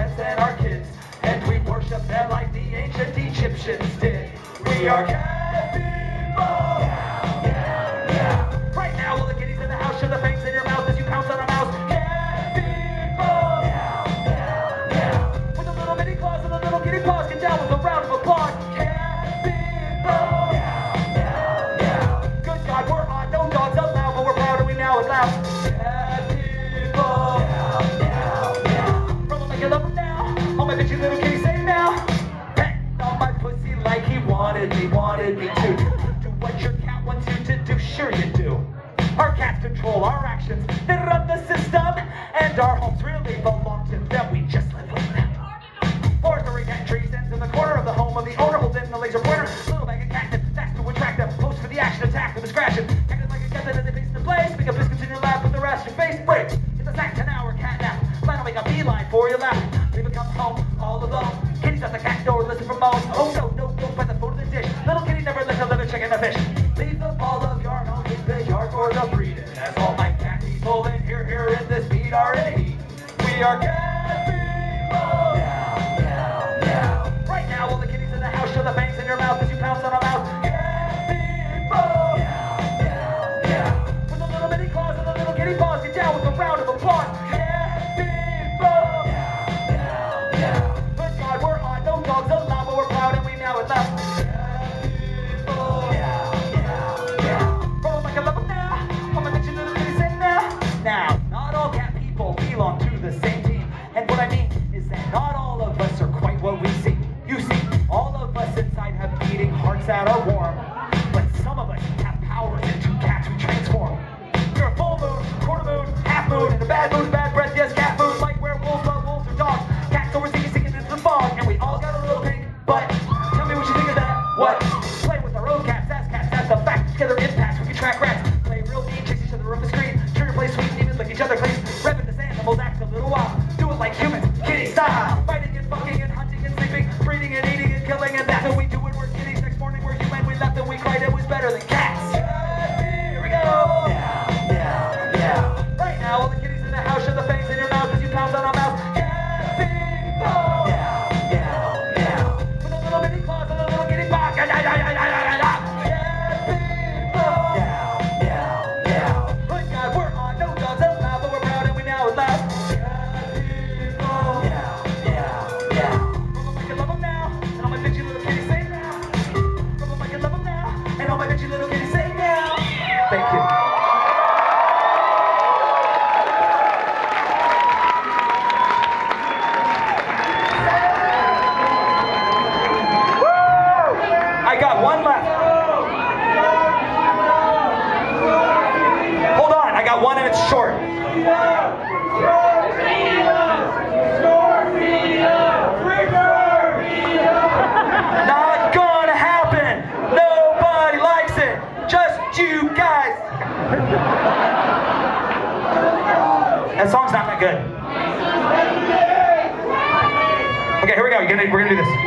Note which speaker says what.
Speaker 1: pets and our kids, and we worship them like the ancient Egyptians did. We are cat people. Right now, all the kitties in the house, show the fangs in your mouth as you pounce on a mouse. Cat people. With the little mini claws and the little kitty paws, get down with a round of applause. Cat people. Good God, we're on no dogs allowed, but we're proud and we now is loud. Cat people. From like you love them now, all my bitchy little kitties say now. Pet on my pussy like he wanted me to. Do what your cat wants you to do, sure you do. Our cats control our actions, they run the system, and our homes really belong to them, we just live with them. Forestry cat tree stands in the corner of the home of the owner, holding the laser pointer. Little bag of catnip, that's to attract them, post for the action, attack them and scratching. Acting like a cat that isn't based in place, make a biscuits in your lap with the rest of your face break. It's a sack 10-hour cat nap, plan to make a beeline for your lap. Leave it come home all alone, kitties at the cat door, listen for moans. Oh no, don't bite the food of the dish, little kitty never lets a little chicken a fish. Leave the ball of yarn home in the yard for the breeding. As all my cat people in here in this beat are in heat. We are cat people. Right now, all the kitties in the house, show the fangs in your mouth as you pounce on a mouse. Cat people. With the little mini claws and the little kitty paws, get down with a round of applause. Cat people. Good God, we're on no dogs allowed, but we're proud and we now at last. Now, not all cat people belong to the same team. And what I mean is that not all of us are quite what we seem. You see, all of us inside have beating hearts that are warm. But some of us have powers into cats we transform. You're a full moon, quarter moon, half moon, and a bad moon, bad breath, yes, cat moon, like werewolves, but wolves are dogs. Cats overseas singing into the fog, and we all got a little pink butt. Tell me what you think of that. What? Play with our own cats, that's the fact. Together impacts, we can track rats. Play real mean, chase each other off the screen. Play sweet and even lick each other, please. Repping this animals, act a little wild. Do it like humans, kitty style. Fighting and fucking and hunting and sleeping, breeding and eating and killing, and that's what we do when we're kitties. Next morning we're human, we left and we cried, it was better than cats. Here we go. Right now, all the kitties in the house, show the fangs in your mouth as you pounce on a mouse. Cat people. With a little mini claws and a little kitty paw. Cat people. Good God, we're on no dogs allowed, but we're proud and we now at last. Cat people. From like you love them now, and all my bitchy little kitties say now. From like you love them now, and all my bitchy little kitties say now. Thank you. I got one left. Hold on, I got one and it's short. Not gonna happen. Nobody likes it. Just you guys. That song's not that good. Okay, here we go. We're gonna do this.